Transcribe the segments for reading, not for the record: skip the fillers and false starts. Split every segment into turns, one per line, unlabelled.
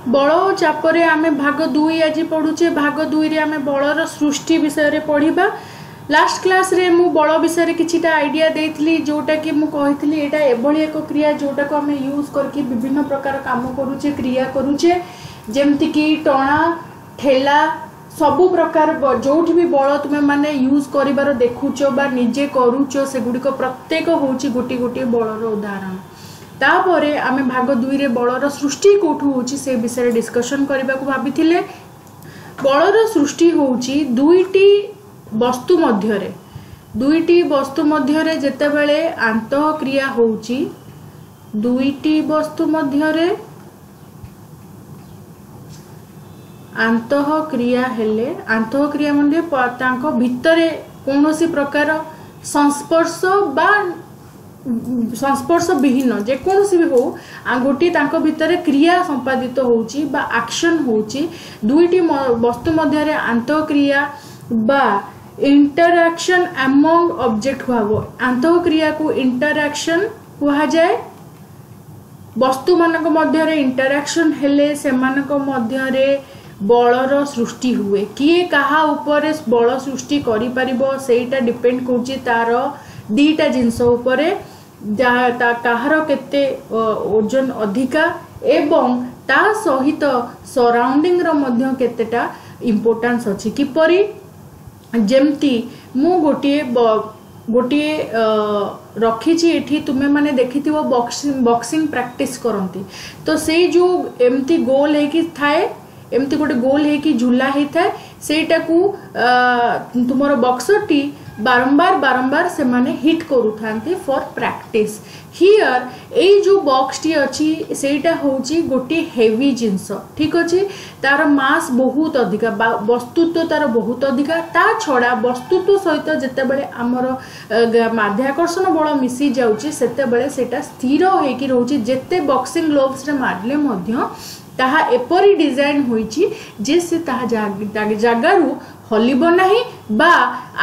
बल और चापर आम भाग 2 आज पढ़ुचे। भाग 2 रे आम बलर सृष्टि विषय पढ़ा। लास्ट क्लास रे मु बल विषय किछिटा आइडिया देइथली, जोटा कि मु कहिथली एटा एभली एक क्रिया जोटा को आम यूज करके विभिन्न प्रकार काम करूचे, क्रिया करूचे, जेमति कि टणा ठेला सबु प्रकार जोठी भी बल तुमे माने यूज करिवार देखुचो बा निजे करूचो सेगुडिक प्रत्येक होची गोटी गोटी बलर उदाहरण। तापरे आमे भाग 2 रे बलर सृष्टि कोठू होची से विषय डिस्कशन करबा को भाबिथिले। बलर सृष्टि होची दुईटी वस्तु मध्यरे जेतेबेले अंतः क्रिया होची, दुईटी वस्तु मध्यरे अंतः क्रिया हेले, अंतः क्रिया म्हणजे तांको भितरे कोनोसी प्रकार संस्पर्श बा संस्पर्श विहीन जे कोनोसी भी हो गोटी तांको भितरे क्रिया संपादित होची बा एक्शन होची, दुईटी वस्तु मध्यरे अंतः क्रिया बा इंटरैक्शन अमंग ऑब्जेक्ट हुआ। अंतः क्रिया को इंटरैक्शन हुआ जाए। वस्तु मानक मध्यरे इंटरैक्शन हेले सेमानक मध्यरे बलर सृष्टि हुए। किए कहा उपरे बल सृष्टि करि परिबो सेटा डिपेंड करछि तार दीटा जिंस उपरे, काहार केते ओजन अधिका एवं ता सहित सराउंडिंग रो मध्य केतेटा इंपोर्टेंस अछि। किपरि जेमती मु गोटे रखी एठी तुमे माने देखिथिबो बॉक्सिंग प्रैक्टिस करंती, तो से जो एमती गोल है कि थाए, एमती गोटे गोल है कि झूला ही थाए, सेटा को तुमरो बॉक्सर टी बारंबार से माने हिट करू थांती फॉर प्रैक्टिस। हियर ए जो बॉक्स टी अछि सेटा होची गोटे हेवी जिंस, ठीक अछि, तार मास बहुत अधिका, वस्तुत्व तार बहुत अधिका। ता छड़ा वस्तुत्व सहित जेतेबेले हमर माध्याकर्षण बल मिसी जाउची सेतेबेले सेटा स्थिर होई कि रहउची। जेते बॉक्सिंग ग्लोव्स रे मारले मध्य ताहा एपरी डिजाइन होईची जे से ताहा जागारू हलिबो नाही बा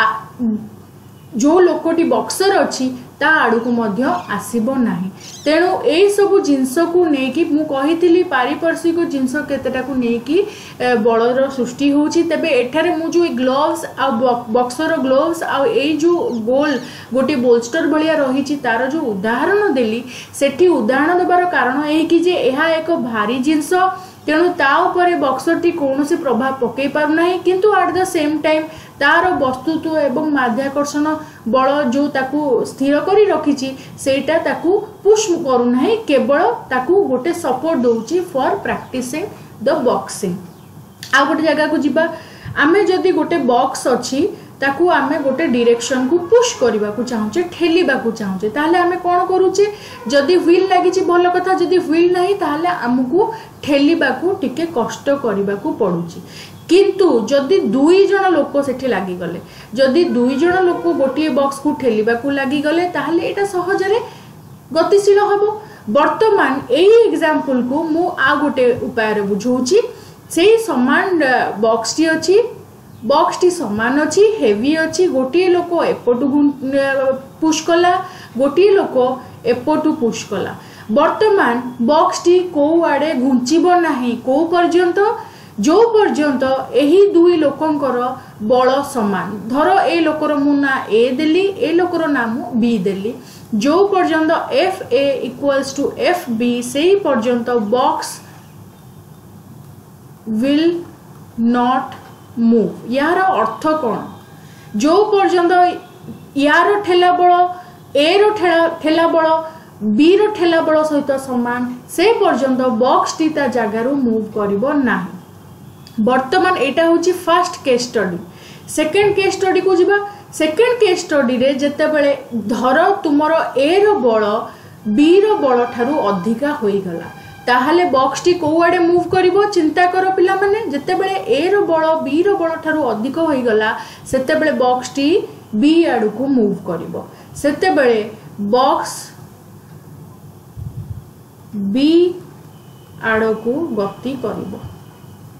जो लोकोटी बॉक्सर अच्छी ता आड़ू को मध्य आसीबो नाही। तेणु ए सब जिंस को नेकी मु कहितली पारिपार्श्विक जिंस केतेटा को नेकी बलर सृष्टि होची। तबे एठारे मु जो ग्लोव्स आ बॉक्सर ग्लोव्स आ ए जो गोल गोटे बोल्स्टर भलिया रहिची तार जो उदाहरण देली, सेठी उदाहरण देबार कारण ए कि जे एहा एक भारी जिंस, तेणु ता उपरे बॉक्सरटी कौनसी प्रभाव पकई पारु नाही, किंतु एट द सेम टाइम तार वस्तुत्व एवं माध्याकर्षण बल जो ताकू स्थिर करी रखिची सेटा ताकू पुश करू नाही, केवल ताकू गोटे सपोर्ट दउची फॉर प्रैक्टिसिंग द बॉक्सिंग। आ गोटे जगह को जिबा, आमे जदी गोटे बॉक्स अछि ताकू आमे गोटे डायरेक्शन को पुश करबा को चाहूचे, ठेलीबा को चाहूचे, ताहले आमे कोन करूचे, जदी व्हील लागिची भल कथा, जदी व्हील नाही ताहले हमकू ठेलीबा को टिके कष्ट करबा को पडुची। किंतु जदि दुई जन लोक सेठी लागी गले, जदि दुई जन लोक गोटे बॉक्स को ठेलीबा को लागी गले ताहले एटा सहजरे गतिशील हबो। वर्तमान एही एग्जांपल को मु आ गोटे उपाय रे बुझौची। सेही समान बॉक्स टी अछि, बॉक्स टी समान अछि, हेवी अछि, गोटे लोक एपटू पुश कला, गोटे लोक एपटू पुश कला। वर्तमान बॉक्स टी को आडे घुंचीबो नाही को पर्यंत, जो पर्यंत एही दुई लोकंकर बल समान। धर ए लोकर मु ना ए देली, ए लोकर नाम बी देली, जो पर्यंत F A equals to F B सेही पर्यंत बॉक्स विल नॉट मूव। यार अर्थ कौन, जो पर्यंत यार ठेला बल ए रो ठेला बल बी रो ठेला बल सहित समान से पर्यंत बॉक्स टी ता जगारू मूव करिवो नाही। वर्तमान एटा होची first case study. Second case study को जिबा। सेकंड केस स्टडी रे जते बेले धर तुमरो ए रो बल बी रो बल ठारू अधिका होई गला, ताहले बॉक्स टी को आडे मूव करिवो, चिंता करो पिला माने। जते बेले ए रो बल बी रो बल ठारू अधिक होई गला सेते बेले बॉक्स टी बी आडू को मूव करिवो, सेते बेले बॉक्स बी आडू को गति करिवो।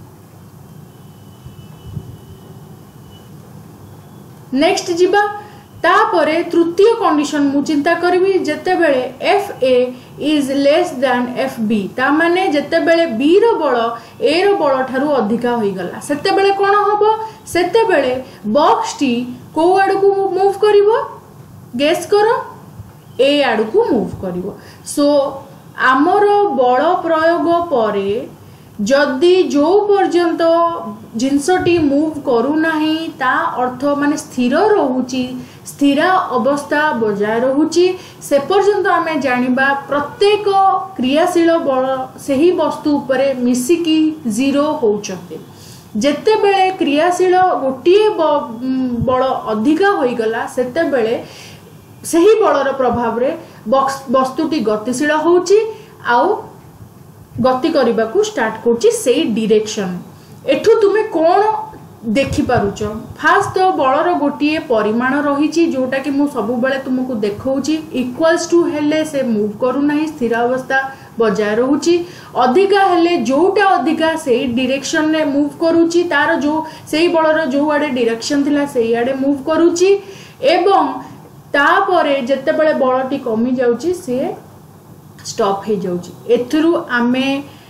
नेक्स्ट जीवा तापरे तृतीय कंडीशन मु चिंता करबी जेतेबेले F A is less than F B ता माने जेतेबेले बी रो बळ ए रो बळ ठारू अधिका होई गला सेतेबेले कोन हबो सेतेबेले बॉक्स टी को आडू को मूव करिवो गेस करो ए आडू को मूव करिवो सो आमर बळ प्रयोग परे जदि जो पर्यंत जिनसटी मूव करू नाही ता अर्थ माने स्थिर रहूची स्थिर अवस्था बजाय रहूची से पर्यंत आमे जानिबा प्रत्येक क्रियाशील बल सही वस्तु उपरे मिसिकी जीरो होउचते जेते बेले क्रियाशील गोटिए बल अधिका होई गला सेते बेले सही बलर प्रभाव रे वस्तुटी गतिशील होउची आउ गति करबा को स्टार्ट करची सेही डायरेक्शन एठू तुमे कोन देखि पारुछ फास्ट तो बलर गोटिए परिमाण रहिची जोटा कि मु सब बेले तुमको देखौची इक्वल्स टू हेले से मूव करू नाही स्थिर अवस्था बजाय रहूची अधिका हेले जोटा अधिका सेही डायरेक्शन रे मूव करूची तार जो सेही बलर जो आडे डायरेक्शन थिला सेही आडे मूव करूची एवं तापरे जते बेले बलटी कमी जाउची से स्टॉप हो जाउची एथरु आमे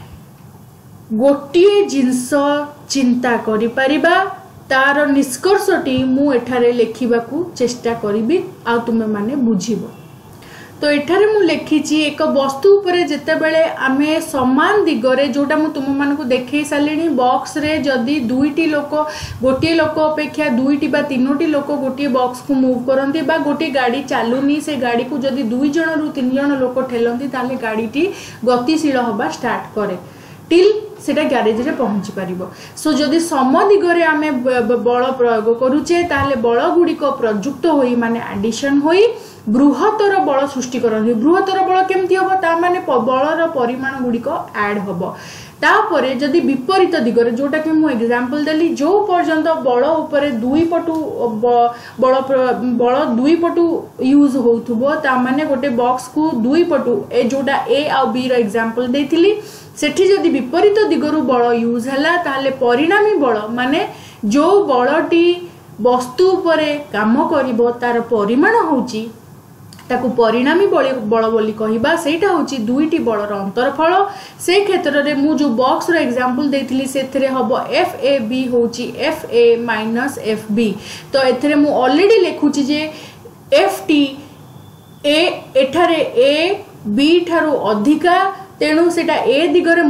गोटिए जिंस चिंता करि परिबा तार निष्कर्षटी मु एठारे लेखिबाकू चेष्टा करिबी आ तुमे माने बुझिबो तो एठारे मु लेखिची एक वस्तु उपरे जेते बेले आमे समान दिगरे जोटा मु तुम मानकू देखै सालेनी बॉक्स रे जदी दुईटी लोक गोटिए लोक अपेक्षा दुईटी बा तीनोटी लोक गोटिए बॉक्स को मूव करंती बा गोटिए गाड़ी चालुनी से गाड़ी को जदी दुई जण रु तीन जण लोक ठेलंती ताले गाड़ीटी गतिशील होबा स्टार्ट करे टिल सेटा गैरेज रे पहुंची परिबो सो जदी सम दिगरे आमे बल प्रयोग करूचे ताले बल गुडी को प्रयुक्त होई माने एडिशन होई बृहत्तर बल सृष्टि करନ୍ତି बृहत्तर बल केमती हबो ता माने बलर परिमाण गुडी को ऐड हबो तापरे जदी विपरीत दिगरे जोटा कि मु एग्जांपल देली जो पर्यंत बल ऊपर दुई पटु बल दुई पटु यूज होथुबो ता माने गोटे बॉक्स को दुई पटु ए जोटा ए आ बी रो एग्जांपल देथिली सेठी जदी विपरीत दिगरु बल यूज हला ताले परिणामी बल माने जो बलटी वस्तु उपरे काम करिवो तार परिमाण होउची ताकू परिणामी बल बोली कहिबा सेटा होची दुईटी बलर अंतरफल से क्षेत्र रे मु जो बॉक्स रो एग्जांपल देथिली सेथरे हबो एफ ए बी होची F A minus F B तो एथरे मु ऑलरेडी लेखुची जे एफ टी ए एठारे ए बी ठारू अधिका तेणु सेटा ए दिगरे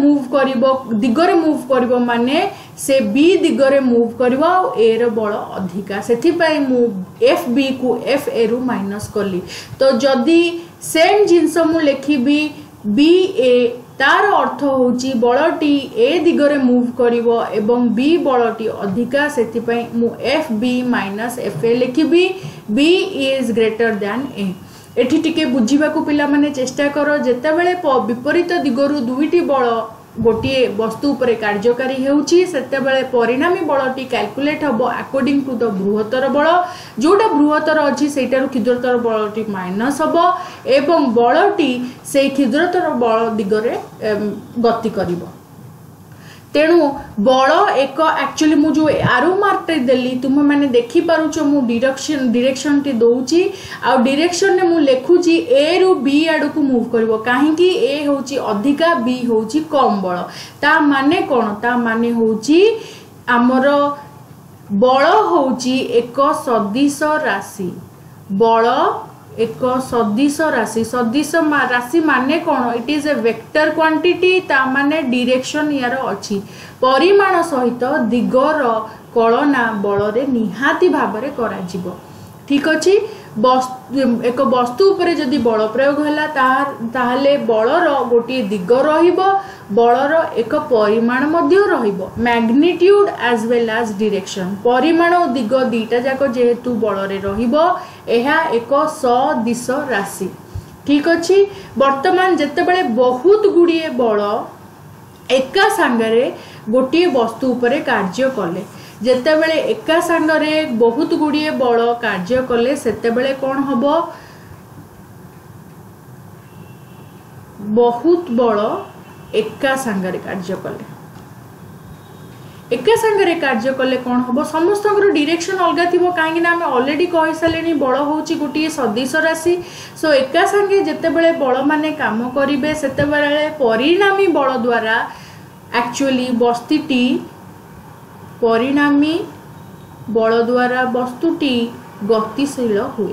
मूव करिवो माने से बी दिगरे मूव करिवो आ ए रो बल अधिका सेथि पई मु एफ बी को एफ ए रु माइनस करली तो जदी सेम जिंस मु लेखिबी बी ए तार अर्थ होची बलटी ए दिगरे मूव करिवो एवं बी बलटी अधिका सेथि पई मु F B minus F A लेखिबी B is greater than A एठी टिके बुझीबा को पिला माने चेष्टा करो जेते बेले विपरीत दिगरु दुईटी बल गोटिए वस्तु उपरे कार्यकारी हेउची सेते बेले परिणामी बलटी कैलकुलेट हबो अकॉर्डिंग टू द बृहत्तर बल जोटा बृहत्तर अछि सेटारु क्षुद्रतर बलटी माइनस हबो एवं बलटी से क्षुद्रतर बल दिगरे गति करिवो तेणु बल एक एक्चुअली मु जो आरो मार्क देली तुम माने देखि पारुछ मु डायरेक्शन टी दोउची आ डायरेक्शन ने मु लेखुची ए रु बी आडू को मूव करबो काहे कि ए होची अधिका बी होची कम बल ता माने कोन ता माने होची हमर बल होची एक सदिश राशि बल एक सदिश राशि माने कोन it is a vector quantity ता माने डायरेक्शन यार अछि परिमाण सहित दिगर कलना बल रे निहाती भाव रे करा जिवो ठीक अछि एक वस्तु उपरे जदि बल प्रयोग होला ताहले बलर गोटे दिग रहिबो बलर एक परिमाण मध्य रहिबो magnitude as well as direction परिमाण और दिग दीटा जाक जेहेतु बल रे रहिबो एहा एक सदिश राशि ठीक अछि वर्तमान जते बेले बहुत गुडिए बल एका संगरे गोटे वस्तु उपरे कार्य कले जेते बेले एका संगरे बहुत गुडिए बल कार्य कले सेते बेले कोन हबो बहुत बल एका संगरे कार्य कले एका संगे कार्य कले कौन हम समस्त डायरेक्शन अलग थी कहीं आम अलरेडी कही सारे बल हूँ गोटे सदिश राशि सो एका संगे जितेबले बल माने काम करेंगे से परिणामी बल द्वारा एक्चुअली वस्तुटी परिणामी बल द्वारा वस्तुटी गतिशील हुए।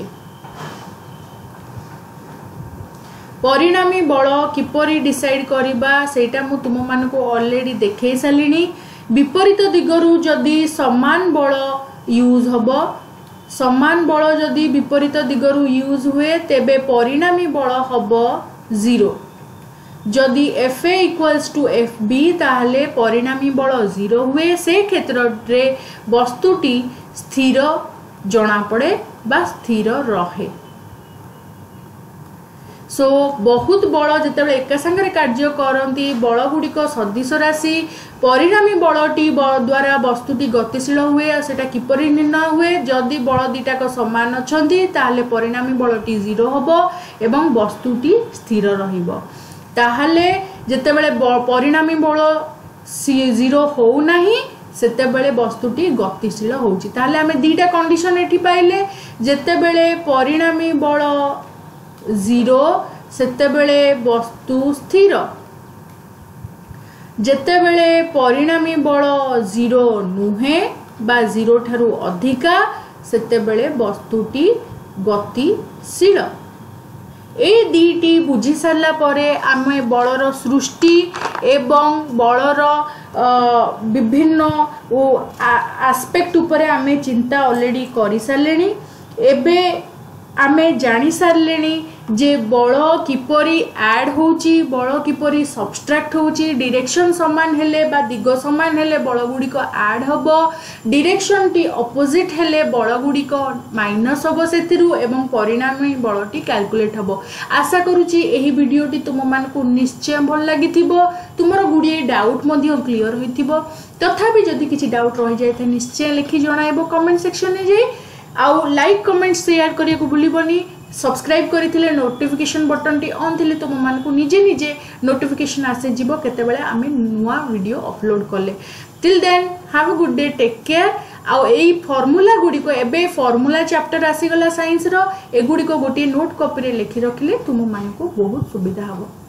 परिणामी बल किपरि डिसाइड करबा सेटा मु तुम मान को ऑलरेडी देखे सालिनी। विपरीत दिगरु जदि समान बल यूज हब समान बल जदि विपरीत दिगरु यूज हुए तेबे परिणामी बल हब 0। जदि FA इक्वल्स टू FB ताहले परिणामी बल 0 हुए से क्षेत्र रे वस्तुटी स्थिर जना पड़े बा स्थिर रहे। सो बहुत बल जिते एक संगे कार्य करती बल गुड़िक सदिश राशि परिणामी बलटी द्वारा वस्तुटी गतिशील हुए और सेटा किपरि निर्णय हुए जदि बल दुटाक समान अच्छी ताहले परिणामी बलटी 0 होब एवं वस्तुटी स्थिर रहिबो। ताहले जितेबले परिणामी बल 0 हो नहीं सेतेबेले वस्तुटी गतिशील होउची। ताहले आमे दीटा कंडीशन एठी पाइले जेतेबेले परिणामी बल 0 सेतेबेले वस्तु स्थिर जेतेबेले परिणामी बल 0 नुहे बा 0 ठारू अधिका सेतेबेले वस्तुटी गतिशील। ए दीटी बुझी सारा परे आमे बलर सृष्टि एवं बलर विभिन्न आस्पेक्ट उपरे आमे चिंता ऑलरेडी करि सारलेनी। एबे आमे जानी सारलेनी जे बल किपरि ऐड होची बल किपरि सबस्ट्रैक्ट होची। डायरेक्शन समान हेले बा दिग समान हेले बल गुडी को ऐड हबो डायरेक्शन टी ऑपोजिट हेले बल गुडी को माइनस हबो सेतिरु एवं परिणामी बलटी कैलकुलेट हबो। आशा करूची एही वीडियोटी तुम मान को निश्चय भल लागिथिबो तुमरो गुडी डाउट मध्य क्लियर होइथिबो। तथापि जदि किछि डाउट रहि जाय त निश्चय लिखि जणाइबो कमेंट सेक्शन में जाई आउ लाइक कमेंट शेयर करिया को भूलिबनी। सब्सक्राइब करथिले नोटिफिकेशन बटन टी ऑन थिले तुम मान को निजे निजे नोटिफिकेशन आसे जिवो केतेबेले आमे नुवा वीडियो अपलोड करले। Till then have a good day take care. आउ एई फार्मूला गुडी को एबे फार्मूला चैप्टर आसी गला साइंस रो एगुडी को गोटी नोट कॉपी रे लिखि रखिले तुम मान को बहुत सुविधा हबो।